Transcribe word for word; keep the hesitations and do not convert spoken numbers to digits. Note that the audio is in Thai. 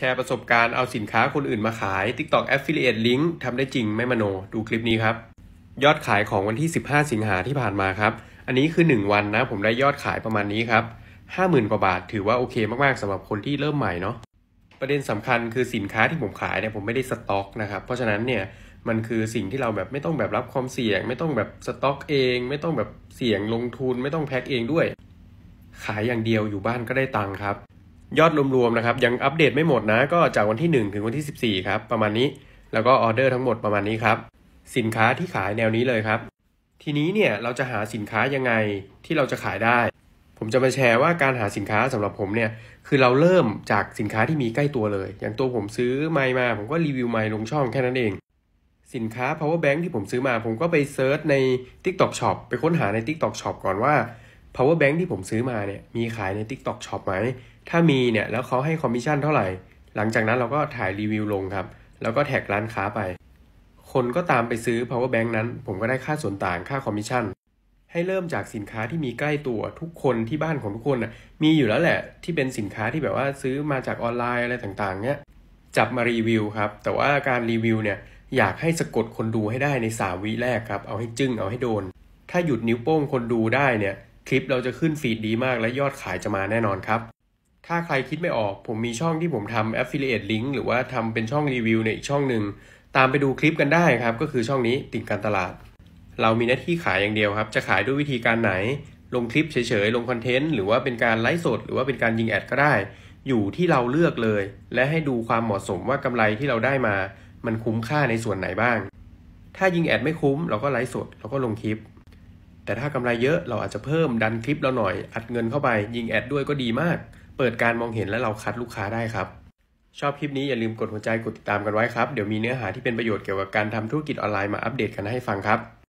แชร์ประสบการณ์เอาสินค้าคนอื่นมาขาย TikTok Affiliate Link ทำได้จริงไม่มโนดูคลิปนี้ครับยอดขายของวันที่สิบห้าสิงหาที่ผ่านมาครับอันนี้คือหนึ่งวันนะผมได้ยอดขายประมาณนี้ครับ ห้าหมื่น กว่าบาทถือว่าโอเคมากๆสำหรับคนที่เริ่มใหม่เนาะประเด็นสำคัญคือสินค้าที่ผมขายเนี่ยผมไม่ได้สต็อกนะครับเพราะฉะนั้นเนี่ยมันคือสิ่งที่เราแบบไม่ต้องแบบรับความเสี่ยงไม่ต้องแบบสต็อกเองไม่ต้องแบบเสี่ยงลงทุนไม่ต้องแพ็คเองด้วยขายอย่างเดียวอยู่บ้านก็ได้ตังค์ครับยอดรวมๆนะครับยังอัปเดตไม่หมดนะก็จากวันที่หนึ่งถึงวันที่สิบสี่ครับประมาณนี้แล้วก็ออเดอร์ทั้งหมดประมาณนี้ครับสินค้าที่ขายแนวนี้เลยครับทีนี้เนี่ยเราจะหาสินค้ายังไงที่เราจะขายได้ผมจะมาแชร์ว่าการหาสินค้าสำหรับผมเนี่ยคือเราเริ่มจากสินค้าที่มีใกล้ตัวเลยอย่างตัวผมซื้อไมค์มาผมก็รีวิวไมค์ลงช่องแค่นั้นเองสินค้า power bank ที่ผมซื้อมาผมก็ไปเซิร์ชใน TikTok Shop ไปค้นหาใน TikTok Shop ก่อนว่า power bank ที่ผมซื้อมาเนี่ยมีขายใน TikTok Shop ไหมถ้ามีเนี่ยแล้วเขาให้คอมมิชชั่นเท่าไหร่หลังจากนั้นเราก็ถ่ายรีวิวลงครับแล้วก็แท็กร้านค้าไปคนก็ตามไปซื้อ power bank นั้นผมก็ได้ค่าส่วนต่างค่าคอมมิชชั่นให้เริ่มจากสินค้าที่มีใกล้ตัวทุกคนที่บ้านของทุกคนน่ะมีอยู่แล้วแหละที่เป็นสินค้าที่แบบว่าซื้อมาจากออนไลน์อะไรต่างๆเนี่ยจับมารีวิวครับแต่ว่าการรีวิวเนี่ยอยากให้สะกดคนดูให้ได้ในสามวิแรกครับเอาให้จึ้งเอาให้โดนถ้าหยุดนิ้วโป้งคนดูได้เนี่ยคลิปเราจะขึ้นฟีดดีมากและยอดขายจะมาแน่นอนครับถ้าใครคิดไม่ออกผมมีช่องที่ผมทำ Affiliate Link หรือว่าทำเป็นช่องรีวิวในอีกช่องหนึ่งตามไปดูคลิปกันได้ครับก็คือช่องนี้ติ่งการตลาดเรามีหน้าที่ขายอย่างเดียวครับจะขายด้วยวิธีการไหนลงคลิปเฉยๆลงคอนเทนต์หรือว่าเป็นการไลฟ์สดหรือว่าเป็นการยิงแอดก็ได้อยู่ที่เราเลือกเลยและให้ดูความเหมาะสมว่ากำไรที่เราได้มามันคุ้มค่าในส่วนไหนบ้างถ้ายิงแอดไม่คุ้มเราก็ไลฟ์สดเราก็ลงคลิปแต่ถ้ากำไรเยอะเราอาจจะเพิ่มดันคลิปเราหน่อยอัดเงินเข้าไปยิงแอดด้วยก็ดีมากเปิดการมองเห็นและเราคัดลูกค้าได้ครับชอบคลิปนี้อย่าลืมกดหัวใจกดติดตามกันไว้ครับเดี๋ยวมีเนื้อหาที่เป็นประโยชน์เกี่ยวกับการทำธุรกิจออนไลน์มาอัปเดตกันให้ฟังครับ